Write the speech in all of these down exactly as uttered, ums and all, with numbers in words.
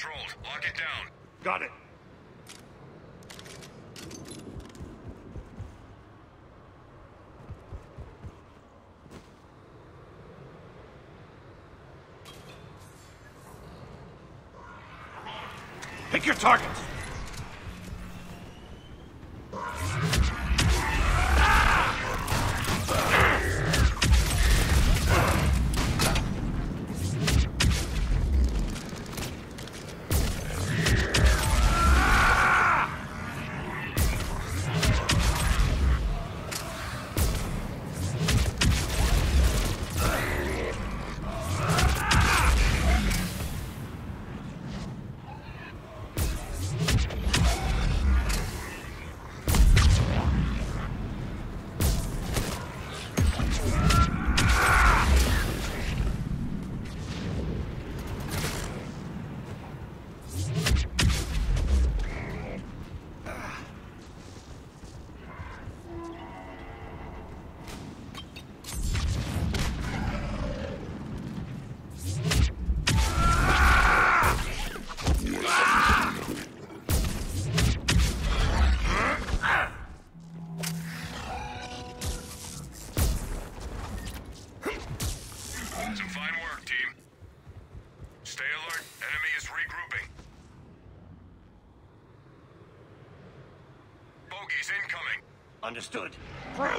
controlled. Lock it down. Got it. Pick your targets. Some fine work, team. Stay alert. Enemy is regrouping. Bogies incoming. Understood. Brute!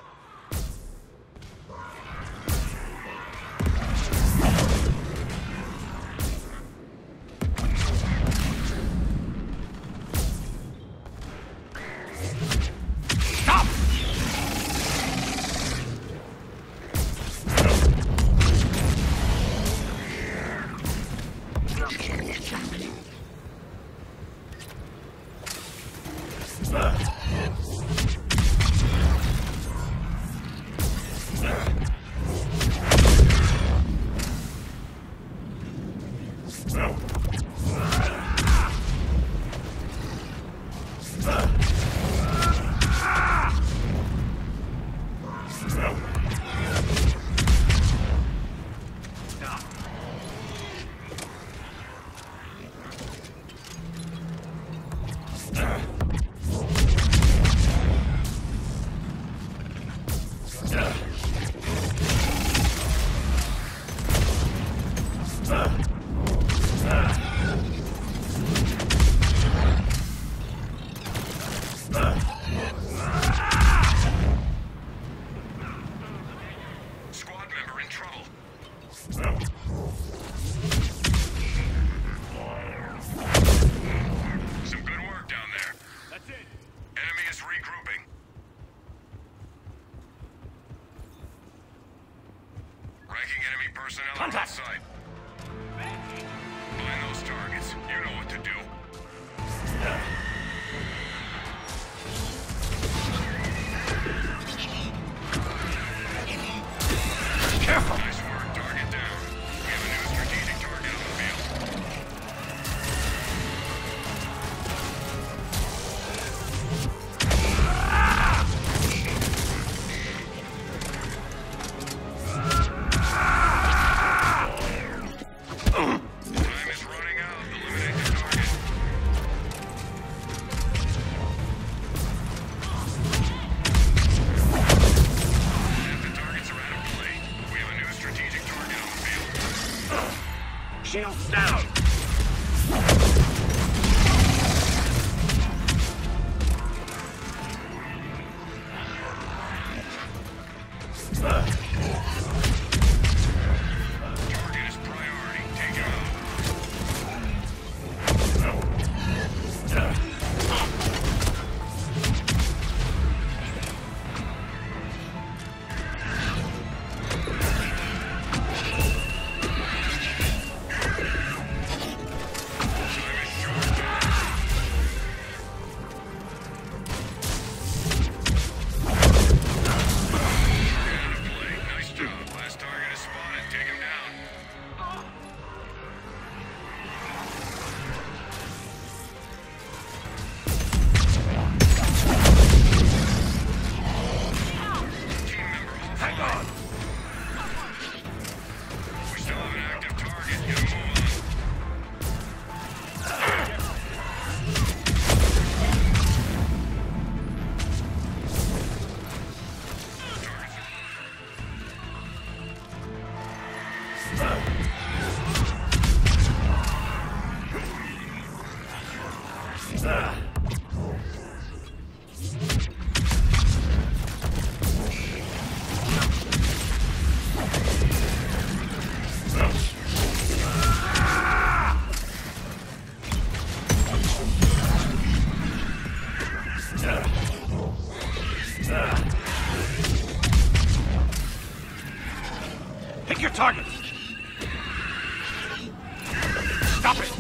Squad member in trouble. Some good work down there. That's it. Enemy is regrouping. Ranking enemy personnel Contact. outside. Find those targets. You know what to do. Careful! Nice work. Target down. We have a new strategic target on the field. Time is running out. Eliminate the target. If the targets are out of play, we have a new strategic target on the field. Shields down! Target is priority. Take him out. Pick your targets! Stop it!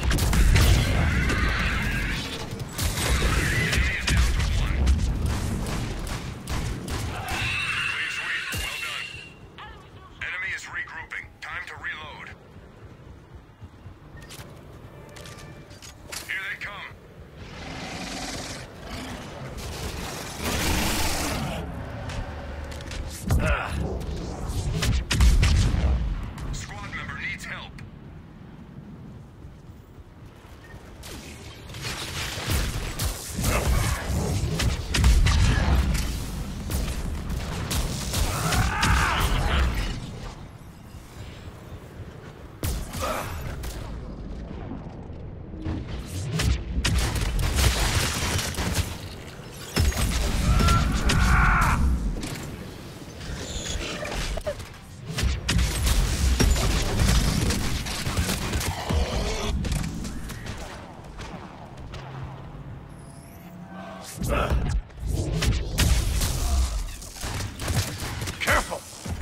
Careful!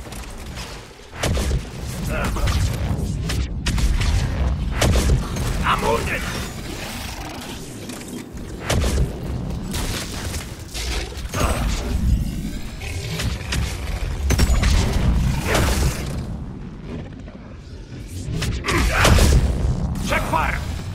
I'm wounded! Check fire!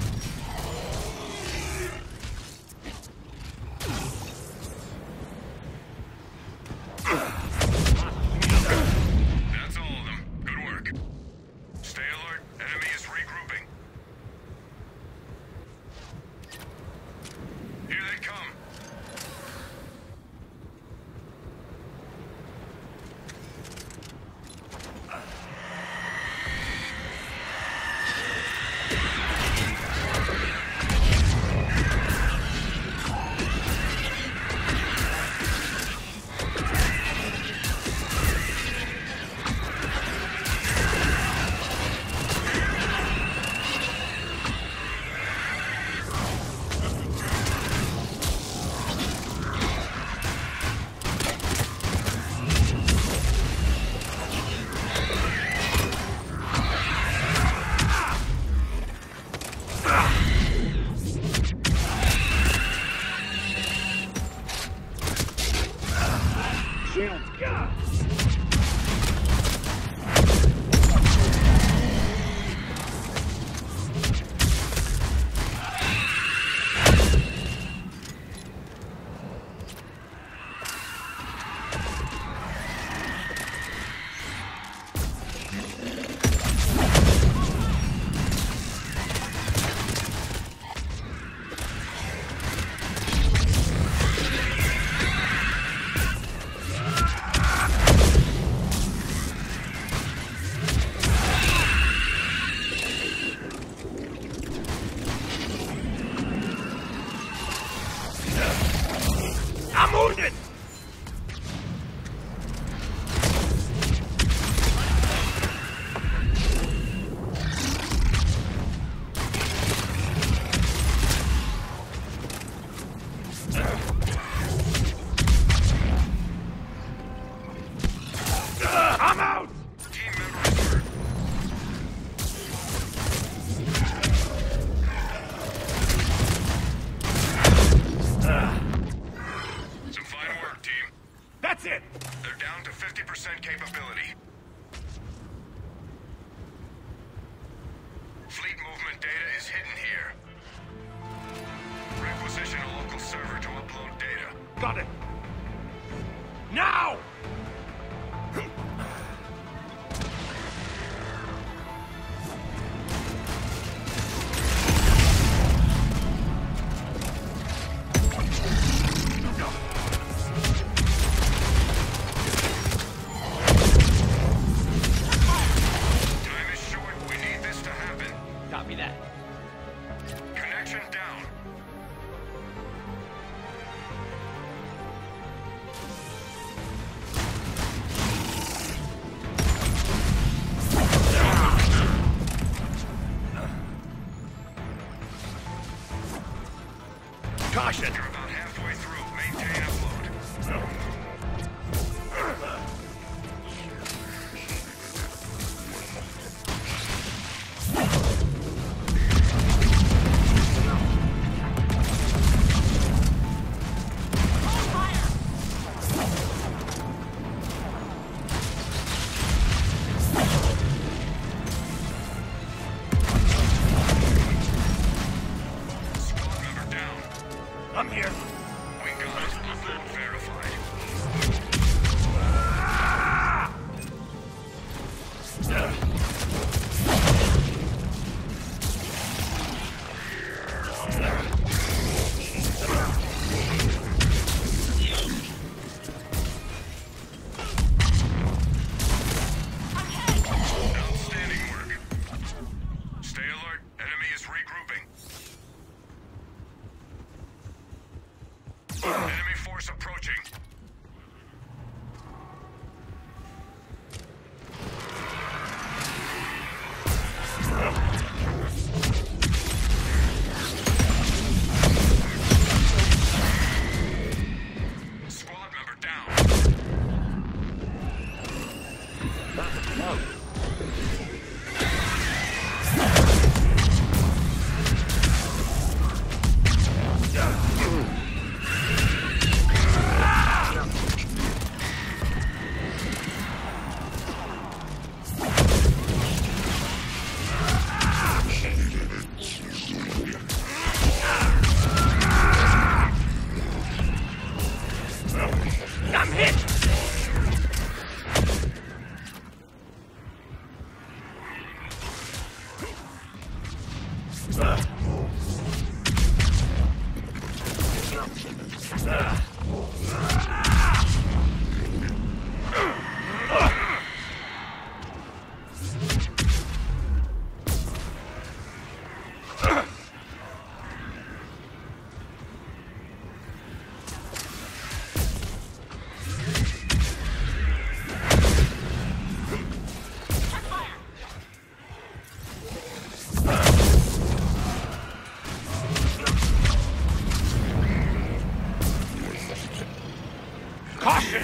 That's all of them. Good work. Stay alert. Enemy is regrouping. Here they come. Shields, God! I'm wounded! I'm out! Team member is hurt. Some fine work, team. That's it! They're down to fifty percent capability. Fleet movement data is hidden here. Requisition a local server to upload data. Got it! Now! Time is short. We need this to happen. Copy that. Connection down. Force approaching. Squad member down. I'm hit! Caution!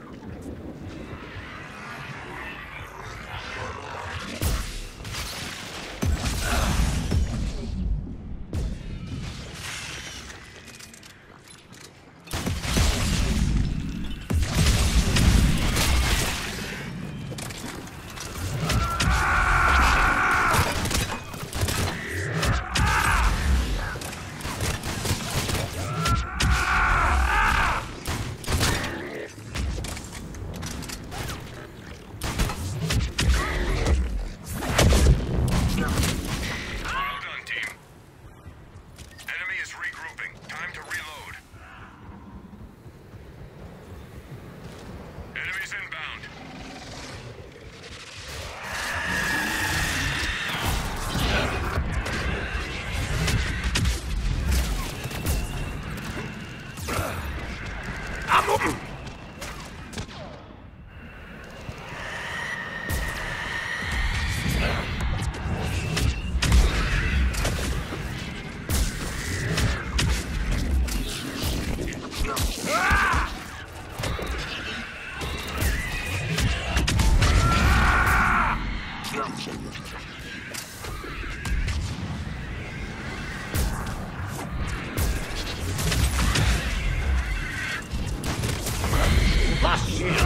Lost shield!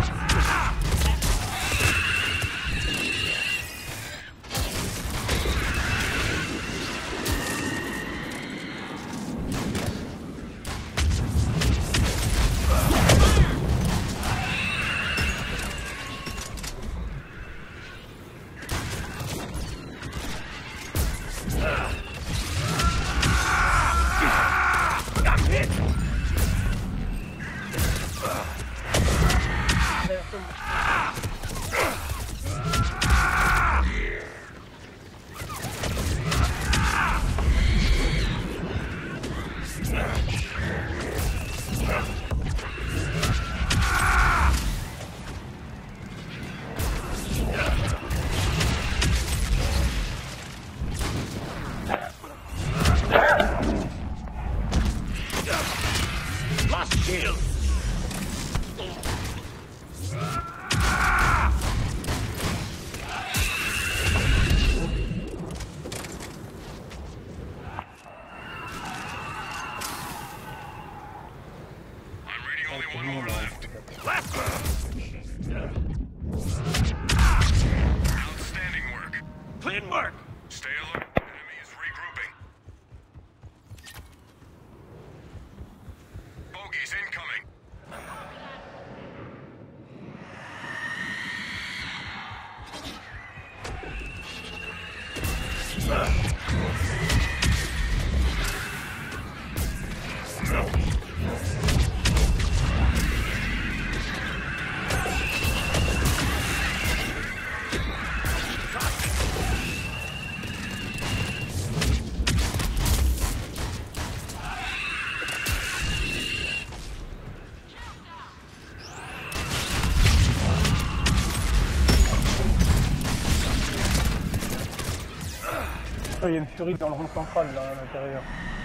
I'm hit! Lost shield! I'm reading only one more left. Left! Outstanding work. Clean work! Stay alert. Enemy is regrouping. Bogies incoming. Il y a une furie dans le rond central là à l'intérieur.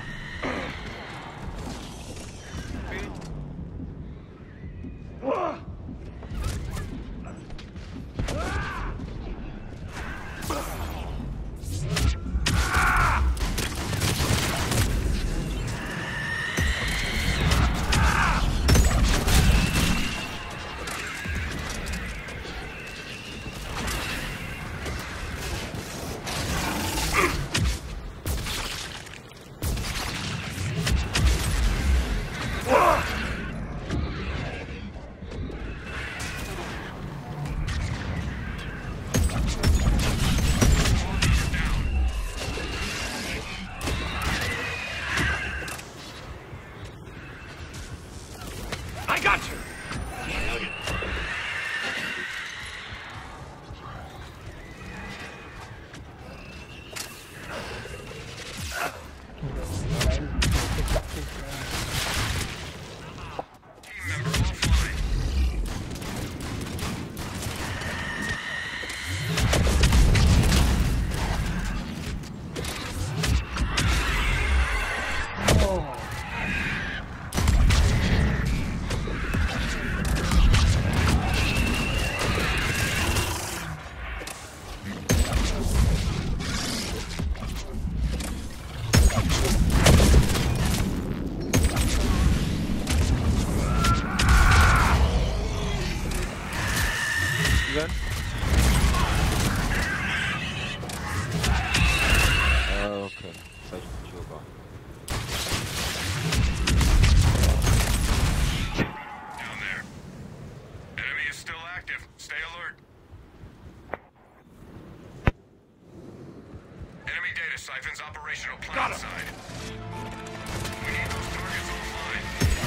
Siphon's operational planet side. We need those targets offline.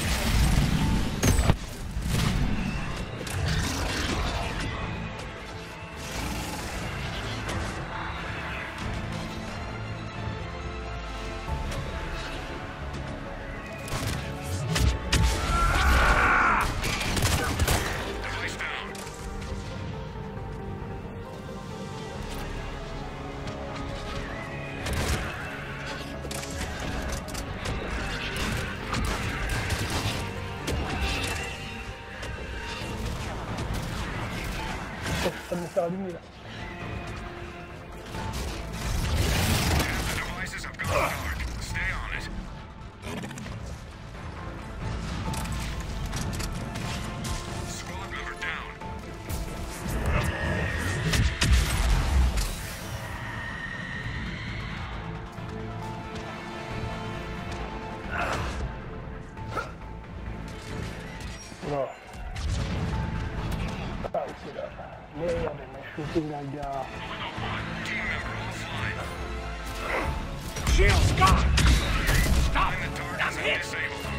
Device down. Ça me faire allumer là. The devices have gone dark. Stay on it. Squad member down. Non. Ah, c'est là. Merde, elle m'a chopé la gare. Team member offline. Shield's gone! Stop! Find the targets I'm and hit! disable them.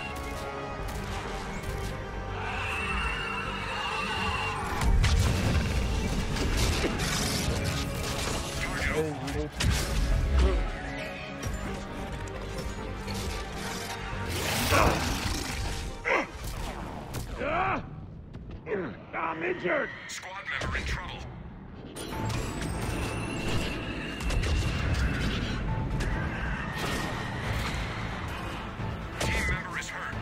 Target Hey, offline. il est... I'm injured! Squad member in trouble. Team member is hurt.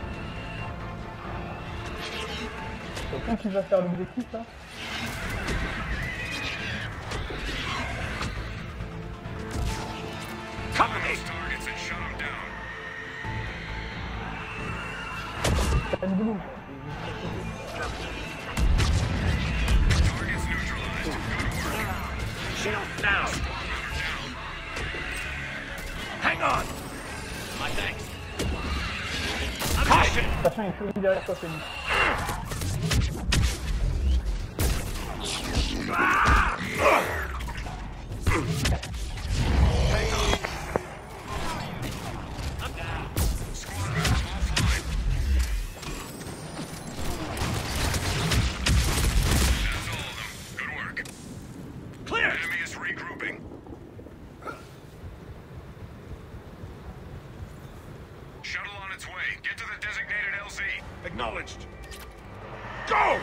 C'est qui qui va faire l'objectif là? Cover me! Those targets and shut them down. T'as une blouse. Targets neutralized. Good work. Shield down! Squad member down. Hang on! My thanks. Caution! Attention, il faut derrière toi, Félix. I'm down. Squad member offline. That's all of them. Good work. Clear! Enemy is regrouping. Shuttle on its way. Get to the designated L Z. Acknowledged. Go!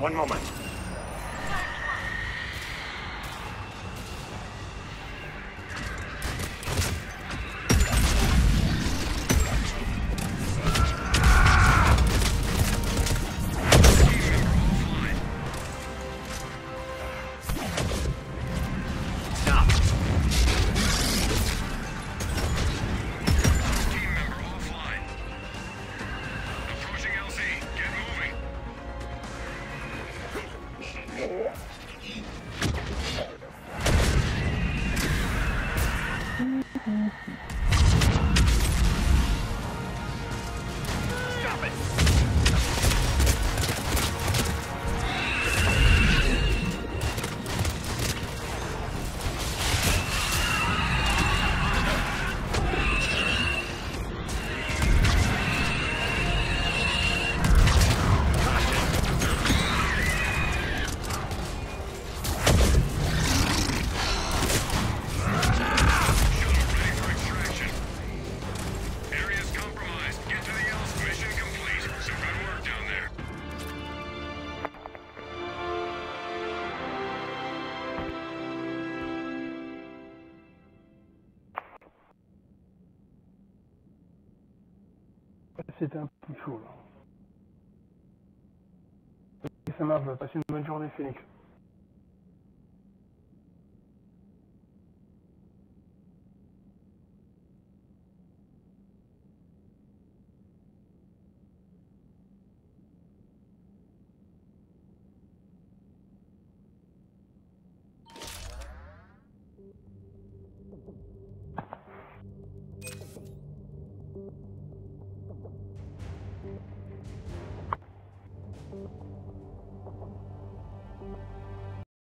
One moment. C'était un peu chaud là. Et ça marche, passez une bonne journée Phoenix.